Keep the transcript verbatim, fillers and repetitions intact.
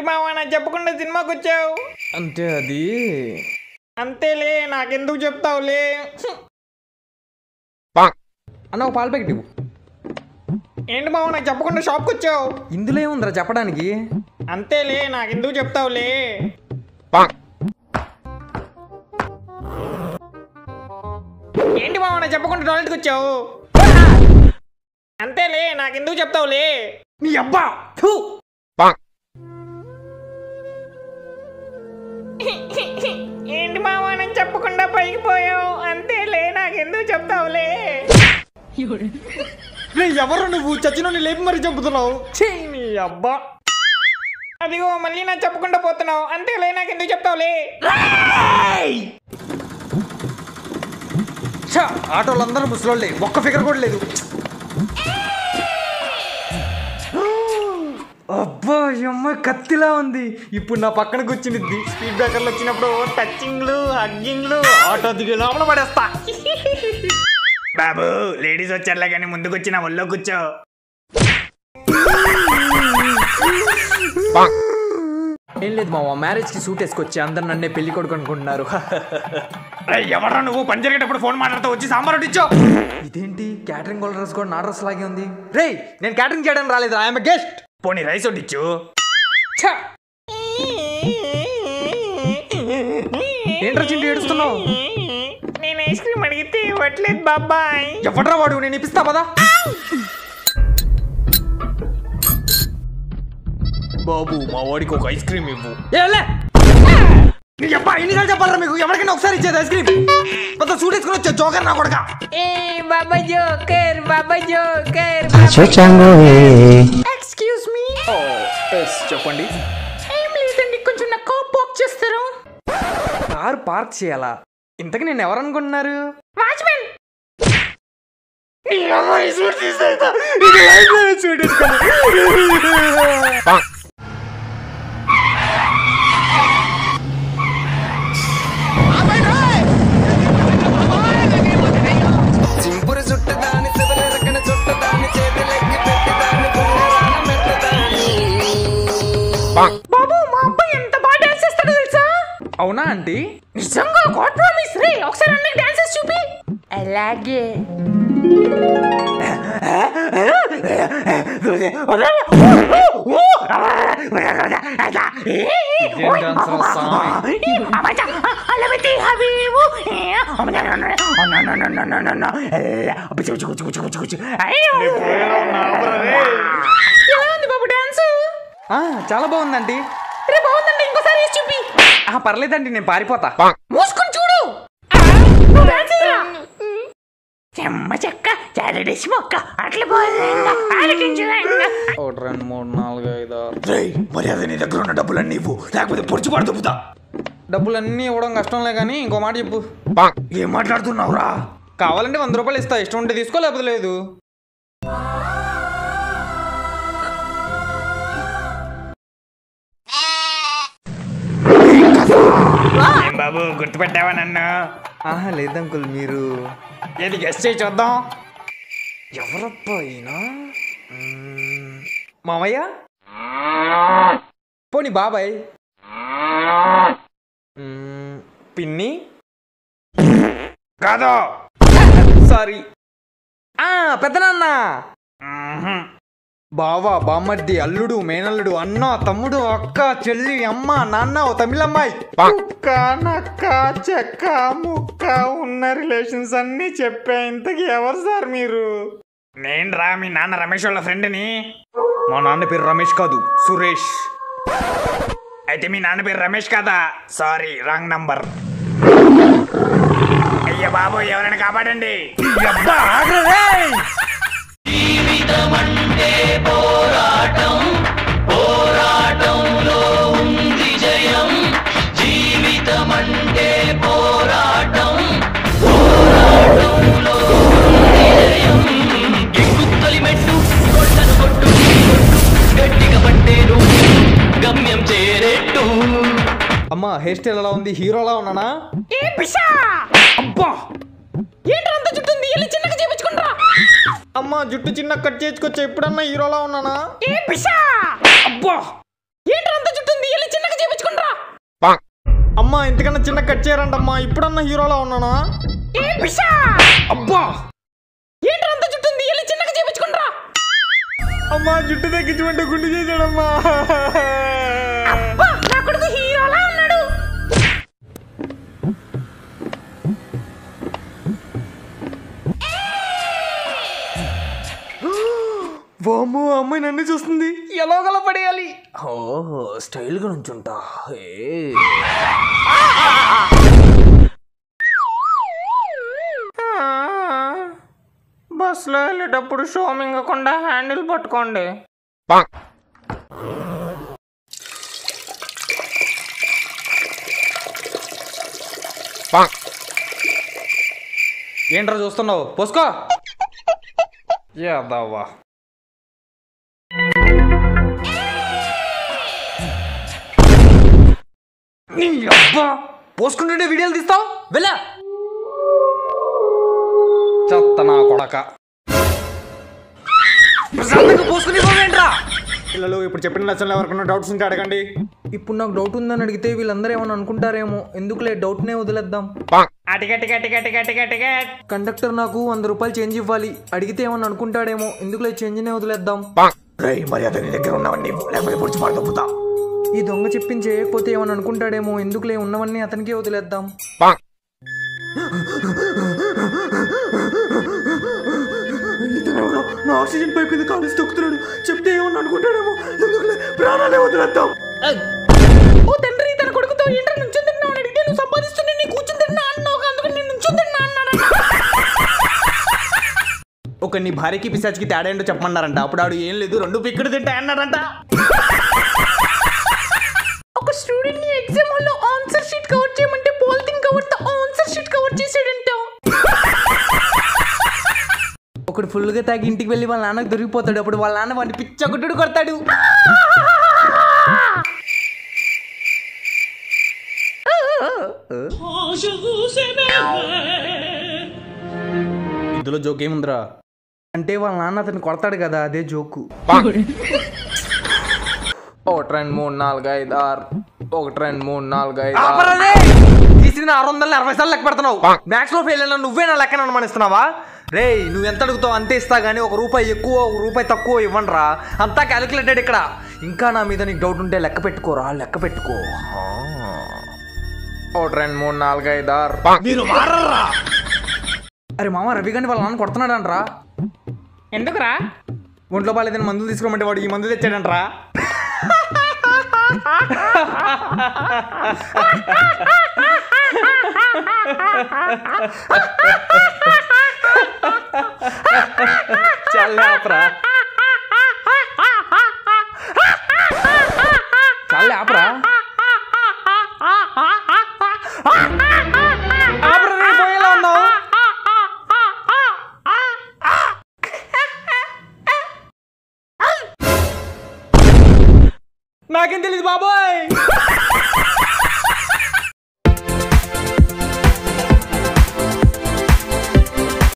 మావా నాకు చెప్పకుండా సినిమాకి వచ్చావు? అంటే అది అంతేలే, నాకెందుకు చెప్తావులే. అన్న ఒక పాల ప్యాకెట్ ఇవ్వు. ఏంటి మావా నాకు చెప్పకుండా షాప్కి వచ్చావు? ఇందులో ఏముందిరా చెప్పడానికి? అంతేలే, నాకెందుకు చెప్తావులే. ఏంటి మావా నాకు చెప్పకుండా టాయిలెట్కి వచ్చావు? అంతేలే, నాకెందుకు చెప్తావులే. నీ అబ్బా ఏంటి మావా నాకు చెప్పకుండా పైకి పోయావు? అంతేలే, నాకెందుకు చెప్తావులే. ఎవరు నువ్వు? చచ్చిన లేపి మరి చంపుతున్నావు. నీ అబ్బా, అదిగో మళ్ళీ నాకు చెప్పకుండా పోతున్నావు. అంతేలే, నాకెందుకు చెప్తావులే. ఆటోలందరూ ముసలోళ్ళే, ఒక్క ఫిగర్ కూడా లేదు. అబ్బా అమ్మ కత్తిలా ఉంది. ఇప్పుడు నా పక్కన కూర్చునిద్ది. స్పీడ్ బ్రేకర్లు వచ్చినప్పుడు టచ్చింగ్లు హగ్గింగ్లు, ఆటో దిగి లోపల పడేస్తా. బాబు లేడీస్ వచ్చారులే కానీ ముందుకు వచ్చి నా ఒళ్ళో కూర్చో. ఏం లేదు మామ, మ్యారేజ్ కి సూట్ వేసుకొచ్చి అందరు నన్నే పెళ్లి కొడుకు అనుకుంటున్నారు. ఎవరా నువ్వు? పని జరిగేటప్పుడు ఫోన్ మాట్లాడుతూ వచ్చి సాంబార్ వడ్డించో. ఇదేంటి క్యాటరింగ్ వాళ్ళ డ్రెస్ కూడా నా డ్రెస్ లాగే ఉంది. రే నేను క్యాటరింగ్ చేయడానికి రాలేదు, ఐఎమ్ గెస్ట్. పోనీ రైస్ వడ్డించు. ఏంట్రా చింటూ ఏడుస్తున్నావు? నేను ఐస్ క్రీమ్ అడిగితే ఇవ్వట్లేదు బాబాయ్. ఎవడ్రా వాడు? నేను ఇప్పిస్తా పదా. బాబు మా వాడికి ఒక ఐస్ క్రీమ్ ఇవ్వు. ఎన్నిసార్లు చెప్పాలరా మీకు? ఎవరికైనా ఒకసారి ఇచ్చేది ఐస్ క్రీమ్. కొత్త సూట్ వేసుకుని వచ్చా జోకర్ నా కొడుకా. బాబా జోకర్, బాబా జోకర్. Excuse me. చెప్పండి. ఏం లేదండి, కొంచెం నా కార్ పార్క్ చేస్తారు. కార్ పార్క్ చేయాలా? ఇంతకు నేను ఎవరు అనుకుంటున్నారు? వాచ్మెన్. చింపురు చుట్టదాని శివల రకన చుట్టదాని చేతులెక్కి పెట్టదాని బాబు మా అబ్బాయి ఎంత బాగా డాన్స్ చేస్తాడో తెలుసా? అవునా ఆంటీ? నిజంగా గాడ్ ప్రామిస్ రే. ఒకసారి అన్నకి డాన్సెస్ చూపి. అలాగే. బాబు డాన్స్ చాలా బాగుందండి. బాగుందండి, ఇంకోసారి చూపి. పర్లేదండి, నేను పారిపోతా. మూసుకొని చూడు. చెమ్మ చెక్క చాలడేసి మొక్క అట్లా ఒకటి రెండు మూడు నాలుగు ఐదు ఆరు. మర్యాద నీ దగ్గర ఉన్న డబ్బులన్నీ ఇవ్వు, లేకపోతే పొడిచి పడి దుబ్బుతా. డబ్బులన్నీ ఇవ్వడం కష్టంలే కానీ ఇంకో మాట చెప్పు. ఏం మాట్లాడుతున్నావురా? కావాలంటే వంద రూపాయలు ఇస్తా, ఇష్టం ఉంటే తీసుకో, లేకపోతే లేదు. బాబు గుర్తుపెట్టావా నన్ను? ఆహా లేదు అంకుల్, మీరు ఏది గెస్ట్ చేయి చూద్దాం. ఎవరబ్బా ఈయన? మామయ్య? పోనీ బాబాయ్? పిన్ని? కాదు. సారీ. పెద్దనాన్న? బావా, బామ్మర్ది, అల్లుడు, మేనల్లుడు, అన్న, తమ్ముడు, అక్క, చెల్లి, అమ్మ, నాన్న, ఓ తమిళమ్మాయి. కుక్క నక్క చెక్క ముక్క ఉన్న రిలేషన్స్ అన్ని చెప్పా. ఇంతకీ ఎవరు సార్ మీరు? నేను రా మీ నాన్న రమేష్ వాళ్ళ ఫ్రెండ్ని. మా నాన్న పేరు రమేష్ కాదు, సురేష్. అయితే మీ నాన్న పేరు రమేష్ కాదా? Sorry, wrong number. అయ్య బాబు, ఎవరైనా కాపాడండి. జీవితమంటే పోరాటం, పోరాటంలో ఉంది జయం. జీవితమంటే పోరాటం, పోరాటంలో ఉంది జయం. ఎక్కుతలి మెట్టు కొట్టను కొట్టు గట్టిగా పట్టేను గమ్యం చేరేట్టు. అమ్మా, హెయిర్ స్టైల్ ఎలా ఉంది? హీరోలా ఉన్నానా? ఏ పిషా! అబ్బా, ఏంట్రా అంత జుట్టు ఉంది? వెళ్ళి చిన్నగా చేపించుకుంటా. అమ్మా జుట్టు చిన్న కట్ చేసుకొచ్చా. ఎప్పుడన్నా హీరోలా ఉన్నానా? ఏ పిషా! అబ్బా, ఏంట్రా అంత జుట్టు ఉంది? ఏమన్నా చిన్న కట్ చేయరంటమ్మా. ఇప్పుడన్నా హీరోలా ఉన్నానా? అబ్బా ఏంటంత జుట్టు ఉంది, వెళ్ళి చిన్నగా చేపించుకుంటారా? అమ్మా జుట్టు తగ్గించమంటే గుండు చేశాడమ్మా. నా కొడుకు హీరోలా ఉన్నాడు. వామ్మో అమ్మాయి నన్ను చూస్తుంది. ఎలాగలా పడేయాలి? ఓహో స్టైల్ గా నుంచుంటా. బస్సులో వెళ్ళేటప్పుడు షో మింగకుండా హ్యాండిల్ పట్టుకోండి. ఏంట్రా చూస్తున్నావు? పోసుకో. యాదవ్వా నీ అబ్బా పోసుకుంటుంటే వీడియోలు తీస్తావు వెళ్ళా. చెత్త నా కొడక. పోసుకుని పోవేంట్రా? పిల్లలు ఇప్పుడు చెప్పిన లెసన్లు ఎవరికన్నా డౌట్స్ ఉంటే అడగండి. ఇప్పుడు నాకు డౌట్ ఉందని అడిగితే వీళ్ళందరూ ఏమని అనుకుంటారేమో. ఎందుకులే డౌట్నే వదిలేద్దాం. కండక్టర్ నాకు వంద రూపాయలు చేంజ్ ఇవ్వాలి. అడిగితే ఏమని అనుకుంటాడేమో. ఎందుకులే చేంజ్నే వదిలేద్దాం. ఈ దొంగ చెప్పింది చేయకపోతే ఏమని అనుకుంటాడేమో. ఎందుకులే ఉన్నవన్నీ అతనికే వదిలేద్దాం. నా ఆక్సిజన్ పైప్ కింద కాలేసి తొక్కుతున్నాడు. చెప్తే ఏమని అనుకుంటాడేమో. ఎందుకులే ప్రాణాలే వదిలేద్దాం. ఓ తండ్రి, తన కొడుకుతో ఏంటో నుంచుని తిన్నా అని అడిగితే నువ్వు సంపాదిస్తున్నా నీ కూర్చుని తిన్నా అన్నావు, అందుకని నేను నుంచుని తిన్నా అన్నాడు. ఒక నీ భార్యకి పిశాచికి తేడా ఏంటో చెప్పమన్నారంట. అప్పుడు ఆడు ఏం లేదు రెండు పిక్కడు తింటా అన్నారంట. ఒక స్టూడెంట్ ని ఎగ్జామ్ హాల్లో ఆన్సర్ షీట్ కవర్ చేయమంటే పాలిథిన్ కవర్ తో ఆన్సర్ షీట్ కవర్ చేసాడంట. ఒకడు ఫుల్ గా తాగి ఇంటికి వెళ్ళి వాళ్ళ నాన్నకు దొరికిపోతాడు. అప్పుడు వాళ్ళ నాన్న వాడిని పిచ్చగుడ్డు కొడతాడు. ఇందులో జోక్ ఏముందిరా? అంటే వాళ్ళ నాన్న అతన్ని కొడతాడు కదా, అదే జోకు. ఒకటి రెండు మూడు నాలుగు ఐదు ఆరు ఒకటి రెండు మూడు నాలుగు ఐదు తీసిన ఆరు వందల అరవై సార్లు లెక్క పెడుతున్నావు. మ్యాథ్స్ లో ఫెయిల్ అయినా నువ్వే నా లెక్కన అనుమానిస్తున్నావా? రే నువ్వు ఎంత అడుగుతావు అంతే ఇస్తా గానీ ఒక రూపాయి ఎక్కువ ఒక రూపాయి తక్కువ ఇవ్వండిరా. అంతా క్యాలిక్యులేటెడ్ ఇక్కడ. ఇంకా నా మీద నీకు డౌట్ ఉంటే లెక్క పెట్టుకోరా, లెక్క పెట్టుకో. ఒకటి రెండు మూడు నాలుగు ఐదు ఆరు. మీరు మారరా? అరే మామ, రవి గారిని వాళ్ళ నాన్న కొడుతున్నాడు అంటరా. ఎందుకురా? ఒంట్లో బాగాలేదని మందులు తీసుకోమంటే వాడు ఈ మందు తెచ్చాడంట్రా. చాలే ఆపరా, చాలే ఆపరా, ఆపరా. నేను పోయేలా ఉన్నావు. నాకేం తెలీదు బాబోయ్.